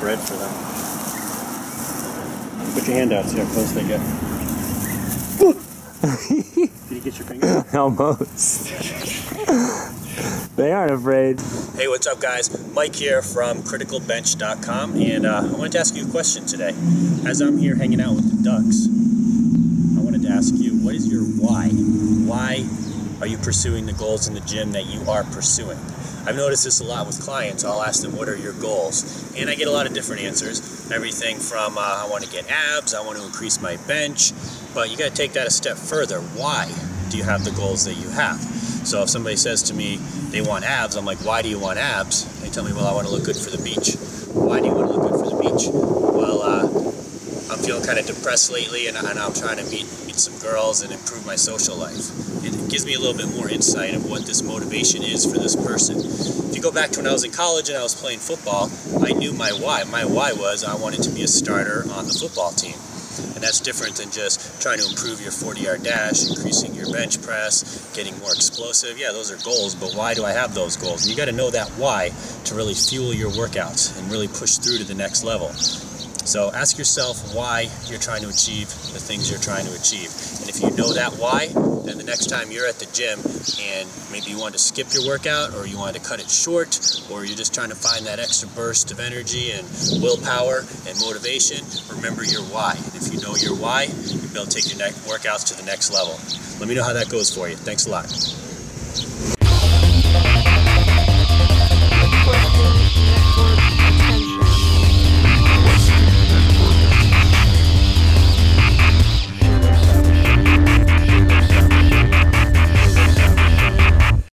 bread for them. Put your hand out, see how close they get. Did you get your finger? Almost. They aren't afraid. Hey, what's up, guys? Mike here from criticalbench.com, and I wanted to ask you a question today. As I'm here hanging out with the ducks, I wanted to ask you, what is your why? Why are you pursuing the goals in the gym that you are pursuing? I've noticed this a lot with clients. I'll ask them, what are your goals? And I get a lot of different answers. Everything from, I want to get abs, I want to increase my bench. But you got to take that a step further. Why do you have the goals that you have? So if somebody says to me, they want abs, I'm like, why do you want abs? They tell me, well, I want to look good for the beach. Why do you want to look good for the beach? Well, I'm feeling kind of depressed lately, and I'm trying to meet some girls and improve my social life. It gives me a little bit more insight of what this motivation is for this person. If you go back to when I was in college and I was playing football, I knew my why. My why was I wanted to be a starter on the football team. And that's different than just trying to improve your 40-yard dash, increasing your bench press, getting more explosive. Yeah, those are goals, but why do I have those goals? And you got to know that why to really fuel your workouts and really push through to the next level. So ask yourself why you're trying to achieve the things you're trying to achieve. And if you know that why, then the next time you're at the gym and maybe you want to skip your workout, or you want to cut it short, or you're just trying to find that extra burst of energy and willpower and motivation, remember your why. And if you know your why, you'll be able to take your workouts to the next level. Let me know how that goes for you. Thanks a lot.